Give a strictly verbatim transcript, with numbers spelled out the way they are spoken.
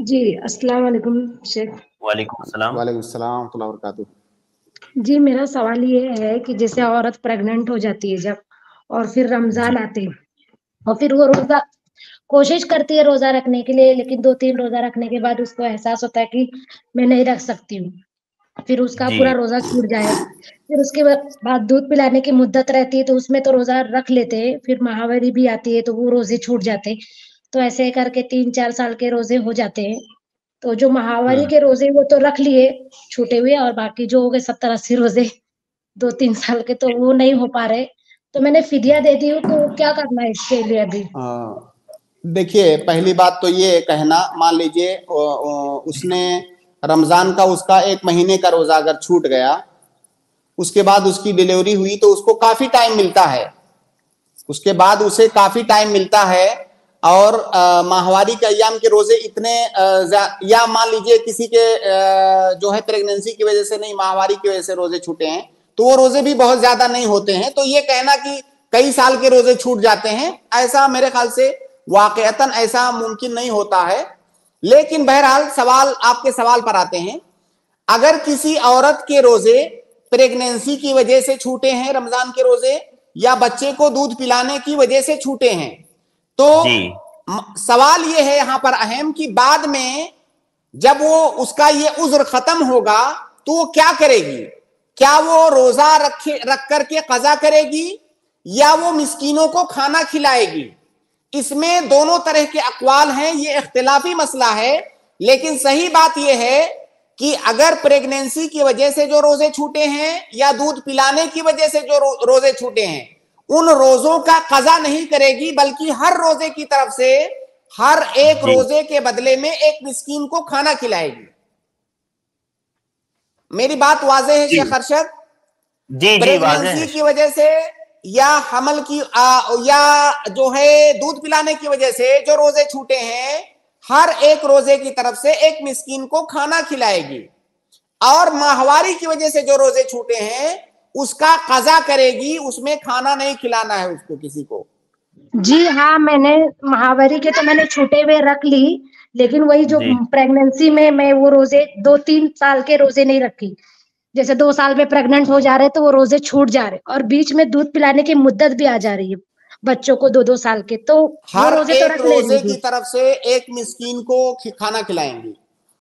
جی السلام علیکم شیخ. وعلیکم السلام. وعلیکم السلام ورحمۃ اللہ وبرکاتہ. جی میرا سوال یہ ہے کہ جیسے عورت پریگننٹ ہو جاتی ہے جب اور پھر رمضان آتے ہیں اور پھر وہ روزہ کوشش کرتی ہے روزہ رکھنے کے لیے، لیکن دو تین روزہ رکھنے کے بعد اس کو احساس ہوتا ہے کہ میں نہیں رکھ سکتی ہوں، پھر اس کا جی پورا روزہ چھوٹ جائے. پھر اس کے بعد دودھ پلانے کی مدت رہتی ہے تو اس میں تو روزہ رکھ لیتے ہیں، پھر ماہواری بھی آتی ہے تو وہ روزے چھوٹ جاتے، تو ایسے کر کے تین چار سال کے روزے ہو جاتے ہیں. تو جو ماہواری کے روزے وہ تو رکھ لیے چھوٹے ہوئے، اور باقی جو ہو گئے ستر اسی روزے دو تین سال کے تو وہ نہیں ہو پا رہے، تو میں نے فدیہ دے دی ہوں، تو کیا کرنا ہے اس کے لیے ابھی؟ دیکھیے پہلی بات تو یہ کہنا، مان لیجئے اس نے رمضان کا اس کا ایک مہینے کا روزہ اگر چھوٹ گیا، اس کے بعد اس کی ڈیلیوری ہوئی تو اس کو کافی ٹائم ملتا ہے، اس کے بعد اسے کافی ٹائم ملتا ہے. اور ماہواری کے ایام کے روزے اتنے، یا مان لیجئے کسی کے جو ہے پریگننسی کی وجہ سے نہیں، ماہواری کی وجہ سے روزے چھوٹے ہیں تو وہ روزے بھی بہت زیادہ نہیں ہوتے ہیں. تو یہ کہنا کہ کئی سال کے روزے چھوٹ جاتے ہیں، ایسا میرے خیال سے واقعتاً ایسا ممکن نہیں ہوتا ہے. لیکن بہرحال سوال، آپ کے سوال پر آتے ہیں. اگر کسی عورت کے روزے پریگننسی کی وجہ سے چھوٹے ہیں، رمضان کے روزے، یا بچے کو دودھ پلانے کی وجہ سے چھوٹے ہیں، تو جی سوال یہ ہے یہاں پر اہم کہ بعد میں جب وہ اس کا یہ عذر ختم ہوگا تو وہ کیا کرے گی؟ کیا وہ روزہ رکھ رکھ کر کے قضا کرے گی یا وہ مسکینوں کو کھانا کھلائے گی؟ اس میں دونوں طرح کے اقوال ہیں، یہ اختلافی مسئلہ ہے. لیکن صحیح بات یہ ہے کہ اگر پریگننسی کی وجہ سے جو روزے چھوٹے ہیں یا دودھ پلانے کی وجہ سے جو روزے چھوٹے ہیں، ان روزوں کا قضا نہیں کرے گی، بلکہ ہر روزے کی طرف سے ہر ایک جی روزے کے بدلے میں ایک مسکین کو کھانا کھلائے گی. میری بات واضح ہے جی شیخ ارشد؟ جی جی واضح پریگننسی ہے. کی وجہ سے یا حمل کی یا جو ہے دودھ پلانے کی وجہ سے جو روزے چھوٹے ہیں، ہر ایک روزے کی طرف سے ایک مسکین کو کھانا کھلائے گی. اور ماہواری کی وجہ سے جو روزے چھوٹے ہیں اس کا قضا کرے گی، اس میں کھانا نہیں کھلانا ہے اس کو کسی کو. جی ہاں، میں نے ماہواری کے تو میں نے چھوٹے ہوئے رکھ لی، لیکن وہی جو جی پریگننسی میں میں وہ روزے دو تین سال کے روزے نہیں رکھی. جیسے دو سال میں پریگننٹ ہو جا رہے تو وہ روزے چھوٹ جا رہے، اور بیچ میں دودھ پلانے کی مدت بھی آ جا رہی ہے بچوں کو دو دو سال کے، تو وہ ہر روزے تو ایک رکھ لے روزے رہی کی تھی. طرف سے ایک مسکین کو کھانا کھلائیں گی.